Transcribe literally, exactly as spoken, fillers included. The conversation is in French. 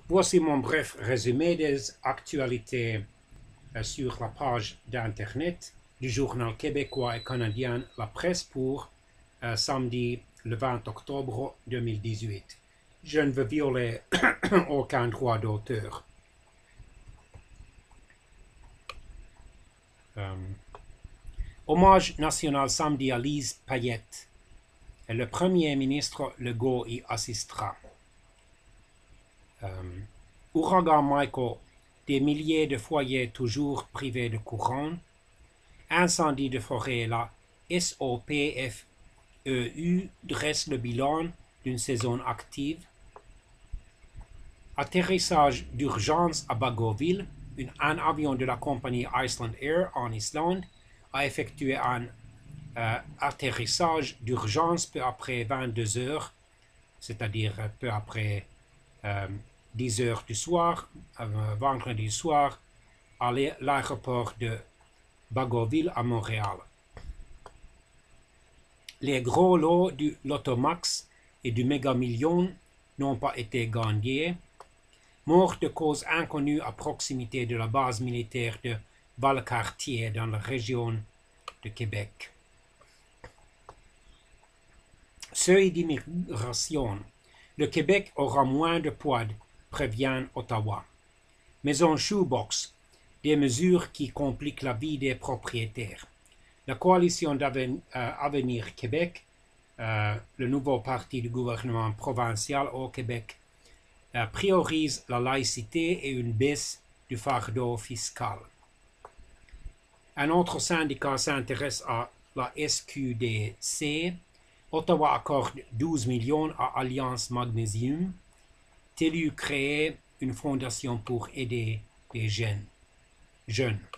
Voici mon bref résumé des actualités euh, sur la page d'Internet du journal québécois et canadien La Presse pour euh, samedi le vingt octobre deux mille dix-huit. Je ne veux violer aucun droit d'auteur. Euh, hommage national samedi à Lise Payette. Et le Premier ministre Legault y assistera. Euh, ouragan Michael, des milliers de foyers toujours privés de courant. Incendie de forêt, la S O P F E U dresse le bilan d'une saison active. Atterrissage d'urgence à Bagotville, une, un avion de la compagnie Iceland Air en Islande a effectué un euh, atterrissage d'urgence peu après vingt-deux heures, c'est-à-dire peu après euh, dix heures du soir, euh, vendredi soir, à l'aéroport de Bagotville à Montréal. Les gros lots du Lotomax et du Méga Million n'ont pas été gagnés. Mort de cause inconnue à proximité de la base militaire de Valcartier dans la région de Québec. Seuil d'immigration. Le Québec aura moins de poids, prévient Ottawa. Maison Shoebox. Des mesures qui compliquent la vie des propriétaires. La coalition d'Avenir euh, Québec, euh, le nouveau parti du gouvernement provincial au Québec, euh, priorise la laïcité et une baisse du fardeau fiscal. Un autre syndicat s'intéresse à la S Q D C. Ottawa accorde douze millions à Alliance Magnesium. TELUS crée une fondation pour aider les jeunes. jeunes.